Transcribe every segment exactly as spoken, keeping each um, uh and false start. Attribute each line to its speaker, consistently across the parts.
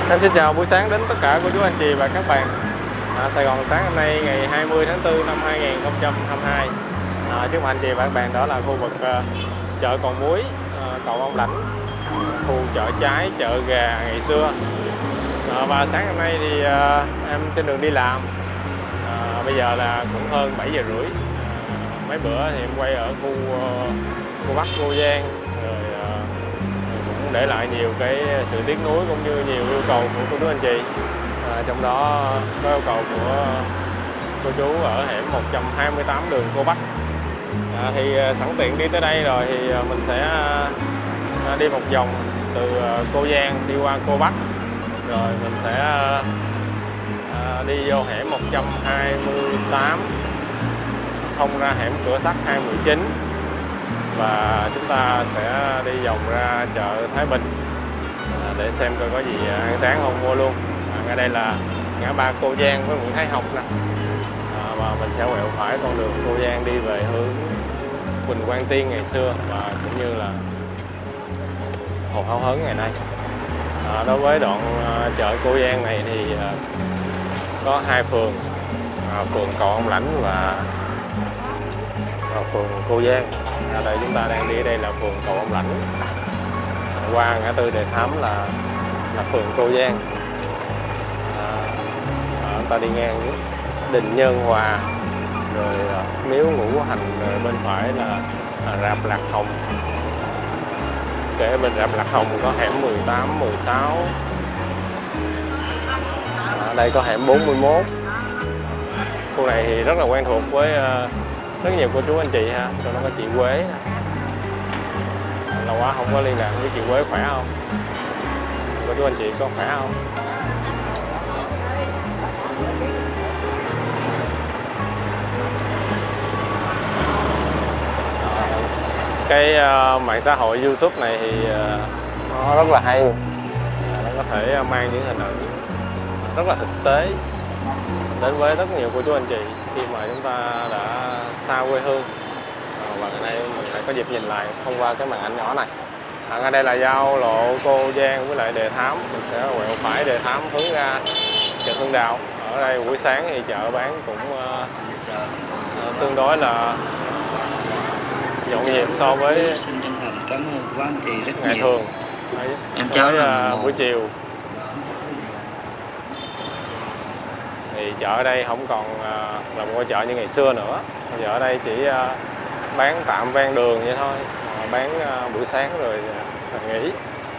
Speaker 1: Em xin chào buổi sáng đến tất cả cô chú anh chị và các bạn. À, Sài Gòn sáng hôm nay ngày hai mươi tháng tư năm hai nghìn không trăm hai mươi hai. À, trước mặt anh chị và các bạn đó là khu vực uh, chợ Cầu Muối, uh, cầu Ông Lãnh, khu chợ trái, chợ gà ngày xưa. À, và sáng hôm nay thì uh, em trên đường đi làm. À, bây giờ là cũng hơn bảy giờ rưỡi. À, mấy bữa thì em quay ở khu uh, khu Bắc, Cô Giang, rồi uh, cũng để lại nhiều cái sự tiếc nuối cũng như nhiều yêu cầu của cô chú anh chị. À, trong đó có yêu cầu của cô chú ở hẻm một trăm hai mươi tám đường Cô Bắc. À, thì sẵn tiện đi tới đây rồi thì mình sẽ đi một vòng từ Cô Giang đi qua Cô Bắc, rồi mình sẽ à, đi vô hẻm một trăm hai mươi tám thông ra hẻm Cửa Sắt hai một chín, và chúng ta sẽ đi vòng ra chợ Thái Bình à, để xem coi có gì ăn sáng không mua luôn. À, ngay đây là ngã ba Cô Giang với Nguyễn Thái Học nè, à, và mình sẽ quẹo phải con đường Cô Giang đi về hướng Quỳnh Quang Tiên ngày xưa và cũng như là Hồ Háo Hớn ngày nay. À, đối với đoạn uh, chợ Cô Giang này thì uh, có hai phường, à, phường Cầu Ông Lãnh và, và phường Cô Giang. À, đây chúng ta đang đi ở đây là phường Cầu Ông Lãnh, à, qua ngã tư Đề Thám là là phường Cô Giang. À, à, chúng ta đi ngang Đình Nhân Hòa, rồi à, Miếu Ngũ Hành, rồi bên phải là à, Rạp Lạc Hồng. Kế bên Rạp Lạc Hồng có hẻm mười tám, mười sáu. Ở đây có hẻm bốn mươi mốt. Khu này thì rất là quen thuộc với uh, rất nhiều cô chú anh chị ha. Trong đó có chị Quế. Lâu quá không có liên lạc với chị Quế, khỏe không? Cô chú anh chị có khỏe không? Cái uh, mạng xã hội YouTube này thì uh, nó rất là hay, nó có thể mang những hình ảnh rất là thực tế đến với rất nhiều cô chú anh chị khi mà chúng ta đã xa quê hương. À, và ngày nay mình lại có dịp nhìn lại thông qua cái màn ảnh nhỏ này. À, ngay đây là giao lộ Cô Giang với lại Đề Thám, mình sẽ quẹo phải Đề Thám hướng ra chợ Hưng Đạo. Ở đây buổi sáng thì chợ bán cũng uh, uh, tương đối là nhộn nhịp so với
Speaker 2: cảm ơn của anh chị rất
Speaker 1: ngày
Speaker 2: nhiều.
Speaker 1: thường. Đấy,
Speaker 2: em cháu
Speaker 1: là buổi chiều thì chợ ở đây không còn uh, là một chợ như ngày xưa nữa. Bây giờ ở đây chỉ uh, bán tạm ven đường vậy thôi, uh, bán uh, buổi sáng rồi uh, nghỉ,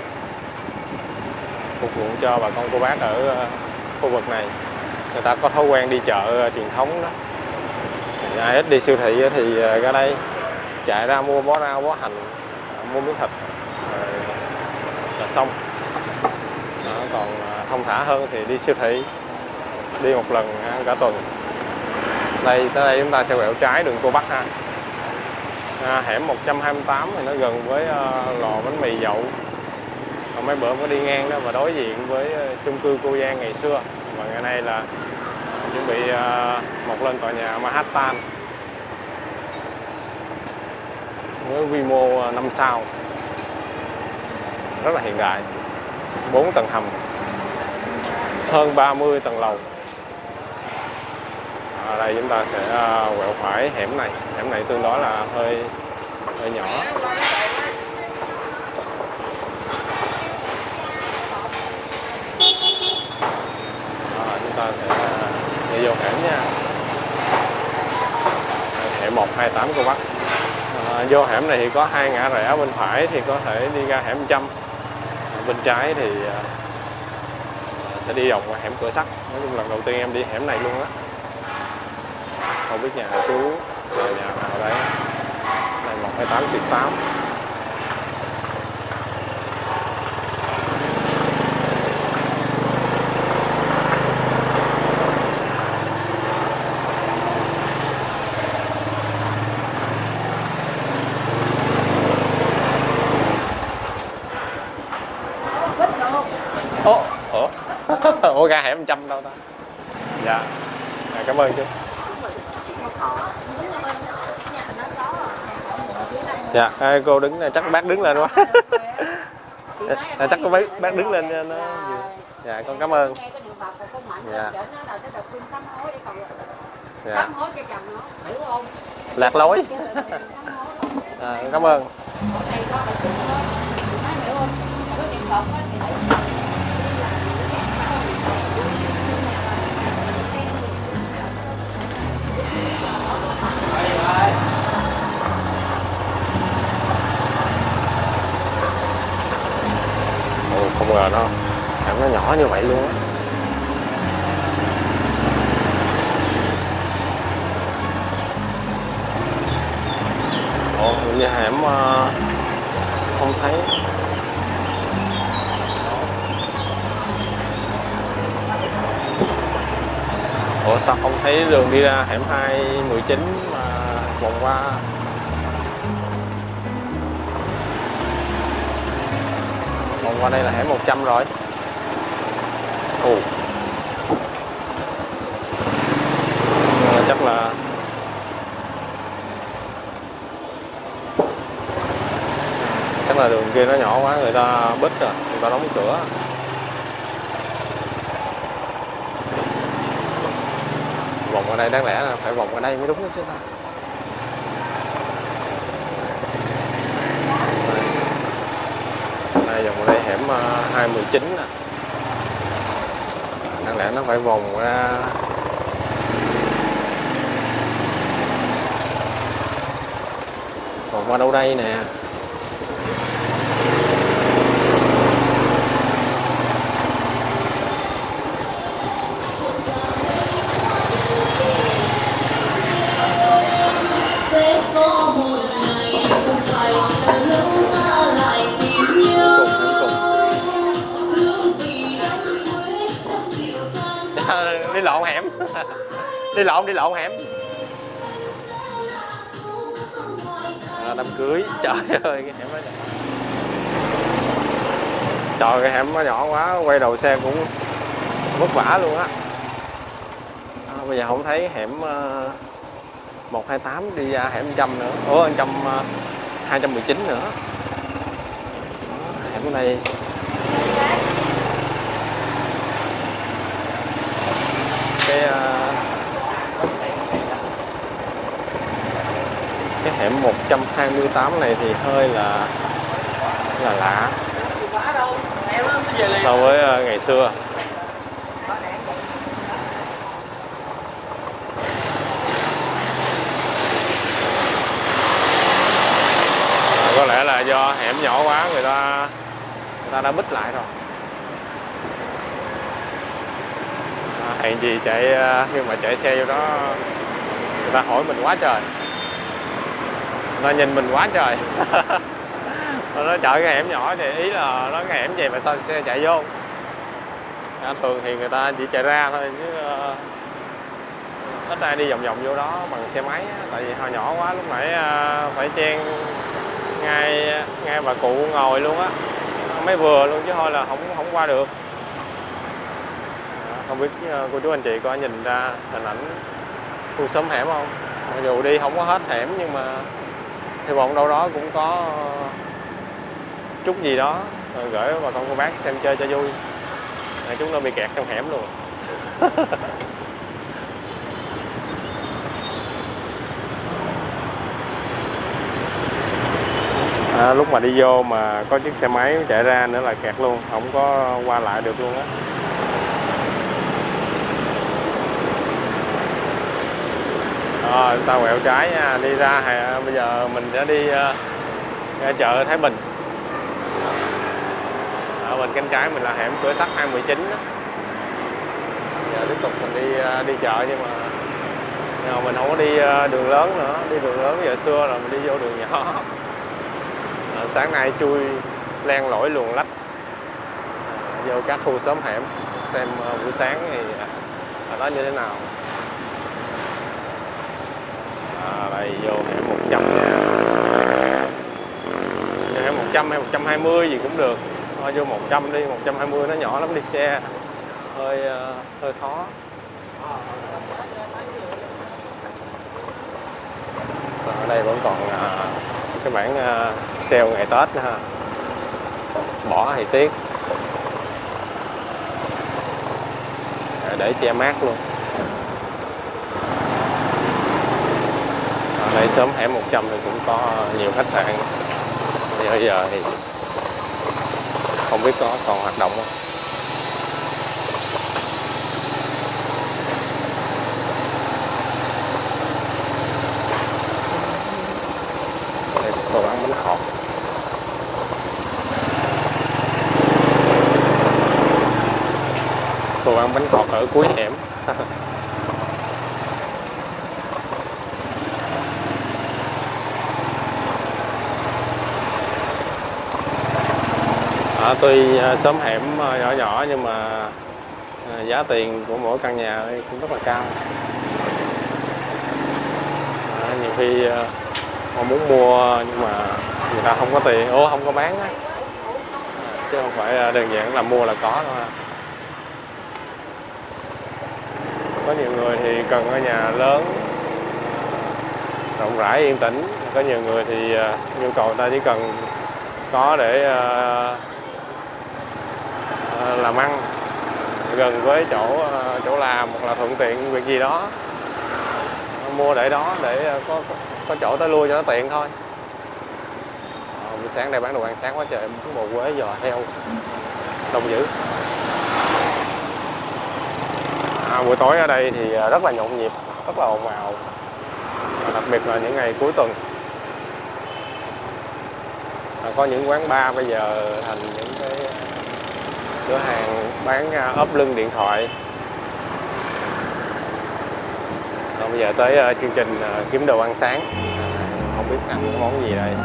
Speaker 1: phục vụ cho bà con cô bác ở uh, khu vực này. Người ta có thói quen đi chợ uh, truyền thống đó. Thì ai ít đi siêu thị thì uh, ra đây chạy ra mua bó rau, bó hành, mua miếng thịt rồi là xong. Đó, còn thông thả hơn thì đi siêu thị, đi một lần cả tuần. Đây tới đây chúng ta sẽ quẹo trái đường Cô Bắc ha. À, hẻm một trăm hai mươi tám thì nó gần với uh, lò bánh mì Dậu. Còn mấy bữa có đi ngang đó và đối diện với uh, chung cư Cô Giang ngày xưa. Và ngày nay là uh, chuẩn bị uh, mọc lên tòa nhà Manhattan với quy mô năm sao, rất là hiện đại, bốn tầng hầm, hơn ba mươi tầng lầu. Ở đây chúng ta sẽ quẹo phải hẻm này, hẻm này tương đối là hơi hơi nhỏ. Đó, chúng ta sẽ đi vô hẻm nha, hẻm một hai tám Cô Bắc. À, vô hẻm này thì có hai ngã rẽ, bên phải thì có thể đi ra hẻm một trăm, bên trái thì à, sẽ đi vòng qua hẻm Cửa Sắt. Nói chung lần đầu tiên em đi hẻm này luôn á, không biết nhà chú là nhà nào đấy. Này một hai tám tuyệt tám. Ủa? Ủa? Ủa ra hẻm một trăm đâu ta? Dạ. À, cảm ơn chú. Dạ, cô đứng này chắc bác đứng lên quá. À, chắc có bác, bác đứng lên cho nó Dạ con cảm ơn. Dạ. Dạ. Lạc lối. À, con cảm ơn. Ồ, không ngờ nó hẻm nó nhỏ như vậy luôn á. Ồ, như hẻm uh, không thấy. Ủa sao không thấy đường đi ra hẻm hai mười chín mà vòng qua? Vòng qua đây là hẻm một trăm rồi. Ồ. À, chắc là chắc là đường kia nó nhỏ quá, người ta bít rồi, người ta đóng cửa. Vòng qua đây đáng lẽ là phải vòng qua đây mới đúng đó chứ ta. Đây vòng qua đây hẻm hai mười chín nè. Đáng lẽ nó phải vòng ra vòng qua đâu đây nè. Đi lộn hẻm. Đi lộn đi lộn hẻm. À, đám cưới. Trời ơi cái hẻm đó. Trời cái hẻm nó nhỏ quá, quay đầu xe cũng vất vả luôn á. À, bây giờ không thấy hẻm uh, một hai tám đi ra hẻm một trăm nữa. Ủa một trăm uh, hai trăm mười chín nữa. Hẻm ở đây cái uh, cái hẻm một trăm hai mươi tám này thì hơi là là lạ so với uh, ngày xưa. À, có lẽ là do hẻm nhỏ quá, người ta người ta đã bít lại rồi. À, hèn gì chạy khi mà chạy xe vô đó người ta hỏi mình quá trời, người ta nhìn mình quá trời. Nó chọn cái hẻm nhỏ thì ý là nó cái hẻm gì mà sao xe chạy vô. À, thường thì người ta chỉ chạy ra thôi chứ uh, ít ai đi vòng vòng vô đó bằng xe máy á, tại vì hồi nhỏ quá lúc nãy uh, phải chen ngay ngay bà cụ ngồi luôn á, mới vừa luôn chứ thôi là không không qua được. À, không biết uh, cô chú anh chị có nhìn ra hình ảnh khu xóm hẻm không? Mặc dù đi không có hết hẻm nhưng mà hy vọng đâu đó cũng có chút gì đó rồi gửi bà con cô bác xem chơi cho vui. À, chúng nó bị kẹt trong hẻm luôn. À, lúc mà đi vô mà có chiếc xe máy chạy ra nữa là kẹt luôn, không có qua lại được luôn á. Rồi ta quẹo trái nha, đi ra hè, bây giờ mình sẽ đi uh, ra chợ Thái Bình. Ở bên cánh trái mình là hẻm Cửa Sắt hai mươi chín đó. Giờ tiếp tục mình đi uh, đi chợ nhưng mà, nhưng mà mình không có đi uh, đường lớn nữa, đi đường lớn giờ xưa rồi mình đi vô đường nhỏ. À, sáng nay chui len lỏi luồn lách à, vô các khu xóm hẻm xem uh, buổi sáng thì uh, đó như thế nào. À, đây vô hẻm một trăm nha. Vô hẻm một trăm hay một trăm hai mươi gì cũng được. Thôi vô một trăm đi, một trăm hai mươi nó nhỏ lắm, đi xe hơi uh, hơi khó. Ở đây vẫn còn uh, cái bảng uh, sale ngày Tết nữa ha. Bỏ thì tiếc. để che mát luôn. Ở đây xóm hẻm một trăm thì cũng có nhiều khách sạn. Thì bây giờ thì không biết có còn hoạt động không. Đây tôi bán bánh khọt. Tôi ăn bánh khọt ở cuối hẻm. À, tuy xóm hẻm nhỏ nhỏ nhưng mà giá tiền của mỗi căn nhà cũng rất là cao. À, nhiều khi họ muốn mua nhưng mà người ta không có tiền, ô không có bán á, chứ không phải đơn giản là mua là có đâu. Có nhiều người thì cần ở nhà lớn, rộng rãi yên tĩnh. Có nhiều người thì nhu cầu người ta chỉ cần có để làm ăn, gần với chỗ chỗ làm hoặc là thuận tiện việc gì đó, mua để đó để có có chỗ tới lui cho nó tiện thôi. À, buổi sáng đây bán đồ ăn sáng quá trời, bún bò Quế, giò heo đông dữ. À, buổi tối ở đây thì rất là nhộn nhịp, rất là ồn ào, đặc biệt là những ngày cuối tuần. À, có những quán bar bây giờ thành những cái cửa hàng bán ốp lưng điện thoại. À, bây giờ tới uh, chương trình uh, kiếm đồ ăn sáng. À, không biết ăn cái món gì đây.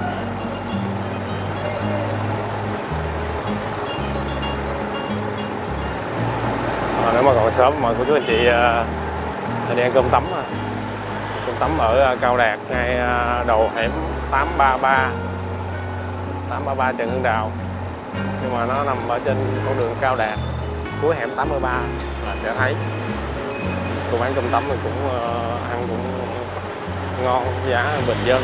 Speaker 1: À, nếu mà còn sớm mời cô chú anh chị uh, đi ăn cơm tấm. Uh. Cơm tấm ở uh, Cao Đạt, ngay uh, đầu hẻm tám ba ba tám ba ba Trần Hưng Đạo. Nhưng mà nó nằm ở trên con đường Cao Đạt, cuối hẻm tám mươi ba là sẽ thấy. Cô bán cơm tấm thì cũng uh, ăn cũng ngon, giá bình dân.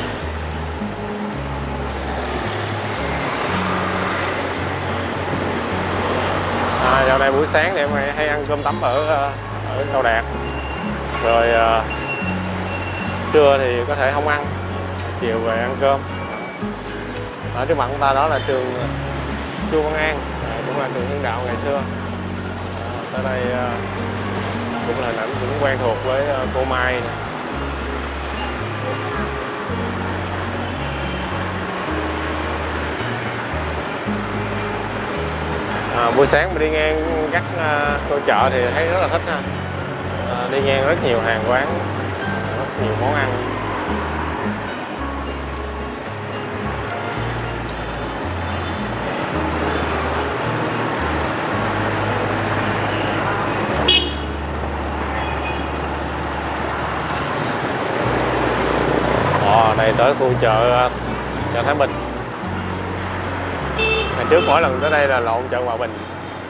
Speaker 1: À, dạo này buổi sáng thì em hay ăn cơm tấm ở ở Cao Đạt. Rồi uh, trưa thì có thể không ăn, chiều về ăn cơm. Ở trước mặt của ta đó là trường Chu Văn An, à, cũng là trường Hưng Đạo ngày xưa. À, tới đây uh, cũng là hình ảnh cũng quen thuộc với uh, cô Mai này. À, buổi sáng mà đi ngang các uh, cô chợ thì thấy rất là thích ha. À, đi ngang rất nhiều hàng quán, rất nhiều món ăn. Ồ, đây tới khu chợ chợ Thái Bình. Ngày trước mỗi lần tới đây là lộn chợ Hòa Bình.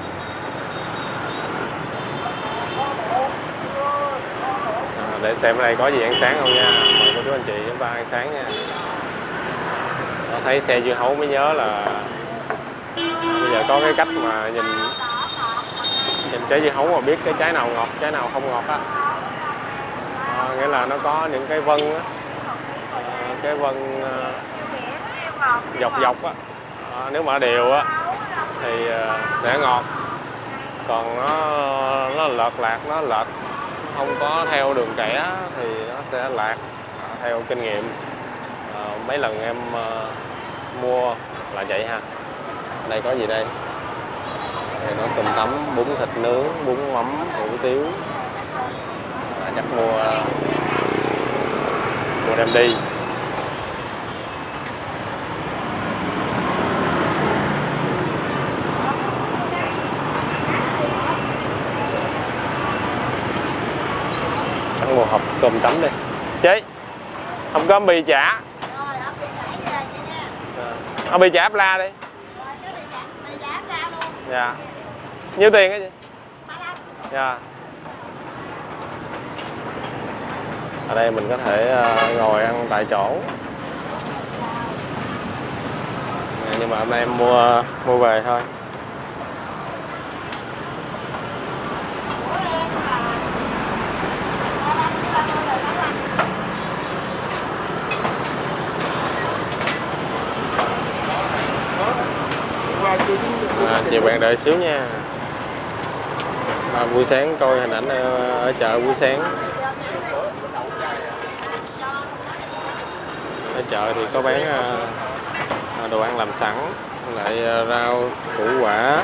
Speaker 1: À, để xem ở đây có gì ăn sáng không nha. Mời cô chú anh chị chúng ta ăn sáng nha. Đó, thấy xe dưa hấu mới nhớ là bây giờ có cái cách mà nhìn nhìn trái dưa hấu mà biết cái trái nào ngọt, trái nào không ngọt á. À, nghĩa là nó có những cái vân á, à, cái vân à, dọc dọc á. À, nếu mà đều á thì sẽ ngọt, còn nó nó lợt lạc, nó lệch không có theo đường kẻ thì nó sẽ lạc. À, theo kinh nghiệm à, mấy lần em uh, mua là vậy ha. Đây có gì đây? Đây nó cơm tấm, bún thịt nướng, bún mắm, hủ tiếu. À, chắc mua uh, mua đem đi. Một hộp cơm tấm đi chế, không có bì chả. Ở bì chả áp la đi. Dạ. Nhiêu tiền cái gì? Dạ. Ở đây mình có thể ngồi ăn tại chỗ. Nhưng mà hôm nay em mua mua về thôi. À, chị bạn đợi xíu nha. À, buổi sáng coi hình ảnh ở chợ buổi sáng. Ở chợ thì có bán đồ ăn làm sẵn, lại rau củ quả,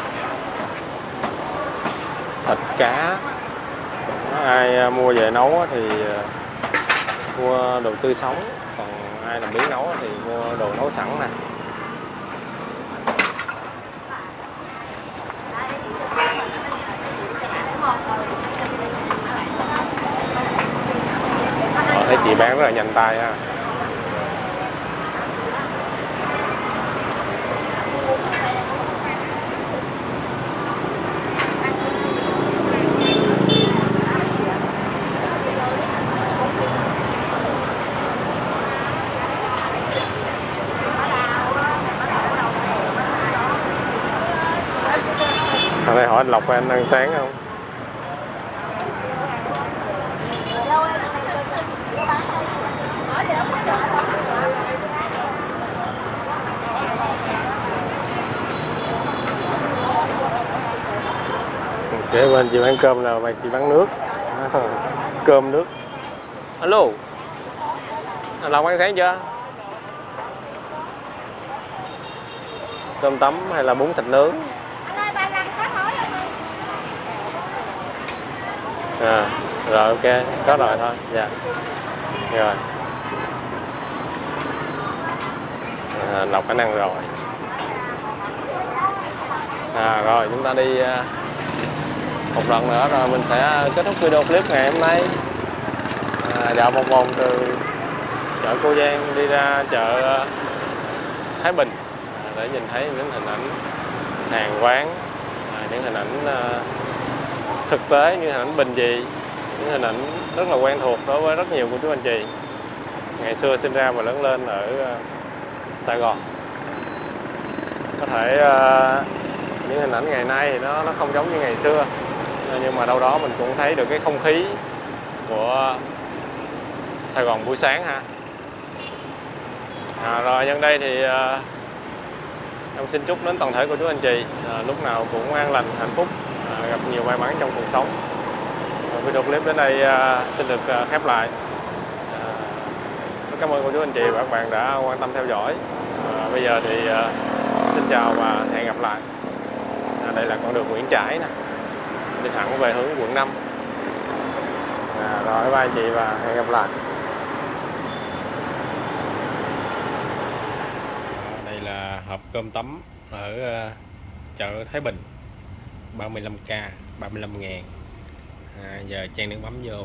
Speaker 1: thịt cá. Ai mua về nấu thì mua đồ tươi sống, còn ai làm biến nấu thì mua đồ nấu sẵn nè. Họ thấy chị bán rất là nhanh tay ha. Sau đây hỏi anh Lộc anh ăn sáng không? Kế bên chị bán cơm nào, chị bán nước. Cơm nước. Alo, anh Lộc ăn sáng chưa? Cơm tấm hay là bún thịt nướng? À, rồi ok, có rồi thôi. Dạ. Rồi. À, Lộc anh ăn rồi. À, rồi chúng ta đi một lần nữa rồi mình sẽ kết thúc video clip ngày hôm nay. À, dạo một vòng từ chợ Cô Giang đi ra chợ Thái Bình để nhìn thấy những hình ảnh hàng quán, những hình ảnh thực tế, những hình ảnh bình dị, những hình ảnh rất là quen thuộc đối với rất nhiều của chú anh chị ngày xưa sinh ra và lớn lên ở Sài Gòn. Có thể những hình ảnh ngày nay thì nó nó không giống như ngày xưa, nhưng mà đâu đó mình cũng thấy được cái không khí của Sài Gòn buổi sáng ha. À, rồi nhân đây thì uh, em xin chúc đến toàn thể của chú anh chị uh, lúc nào cũng an lành, hạnh phúc, uh, gặp nhiều may mắn trong cuộc sống. uh, Video clip đến đây uh, xin được uh, khép lại. uh, Cảm ơn cô chú anh chị và các bạn đã quan tâm theo dõi. uh, Bây giờ thì uh, xin chào và hẹn gặp lại. uh, Đây là con đường Nguyễn Trãi nè, đi thẳng về hướng quận năm. À, rồi bye anh chị và hẹn gặp lại. Đây là hộp cơm tấm ở chợ Thái Bình, ba mươi lăm k, ba mươi lăm ngàn. À, giờ chan nước mắm vô.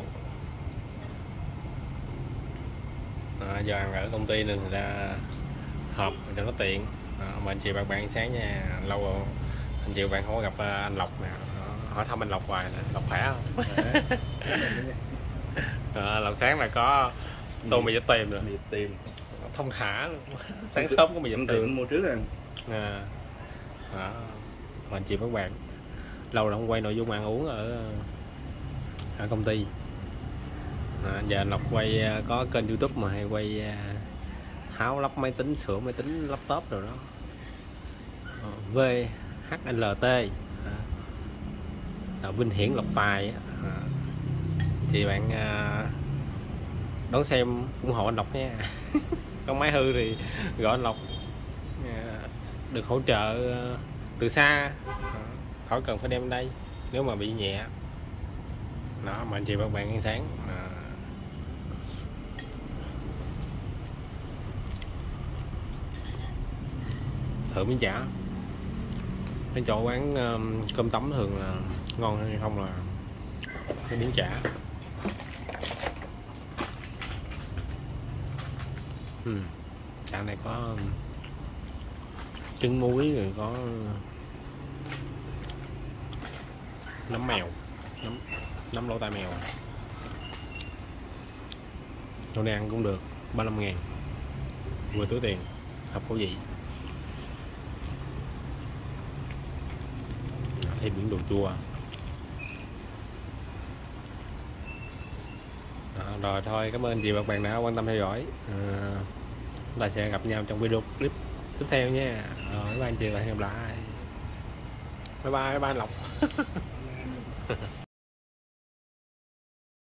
Speaker 1: À, giờ ăn ở công ty nên người ta hộp cho nó tiện. À, mà anh chị bạn bạn sáng nha, lâu rồi anh chị bạn không có gặp anh Lộc nè. Hỏi thăm anh Lộc hoài nè, Lộc khỏe không? À, Lộc sáng là có tô mì vịt tiềm rồi.
Speaker 2: Mì tiềm
Speaker 1: thông thả luôn. Sáng sớm có mì vịt tiềm
Speaker 2: mua trước ăn.
Speaker 1: À, đó. Mà anh chị các bạn lâu rồi không quay nội dung ăn uống ở ở công ty. À, giờ Lộc quay có kênh YouTube mà hay quay tháo lắp máy tính, sửa máy tính, laptop rồi đó. vê hát lờ tê, à, Vinh Hiển Lộc Tài. À, thì bạn à, đón xem ủng hộ anh Lộc nha. Có máy hư thì gọi anh Lộc, à, được hỗ trợ từ xa, à, khỏi cần phải đem đây nếu mà bị nhẹ đó. Mà anh chị các bạn ăn sáng. À, thử miếng chả. Cái chỗ quán um, cơm tấm thường là ngon hơn hay không là cái miếng chả. Ừ. Chả này có trứng muối, rồi có nấm mèo, nấm, nấm lỗ tai mèo. Đồ này ăn cũng được, ba mươi lăm ngàn, vừa túi tiền, hợp khẩu vị. Thêm những đồ chua. À, rồi thôi, cảm ơn chị và các bạn đã quan tâm theo dõi. À, chúng ta sẽ gặp nhau trong video clip tiếp theo nha. Rồi các anh chị và hẹn gặp lại. bye bye bye anh Lộc.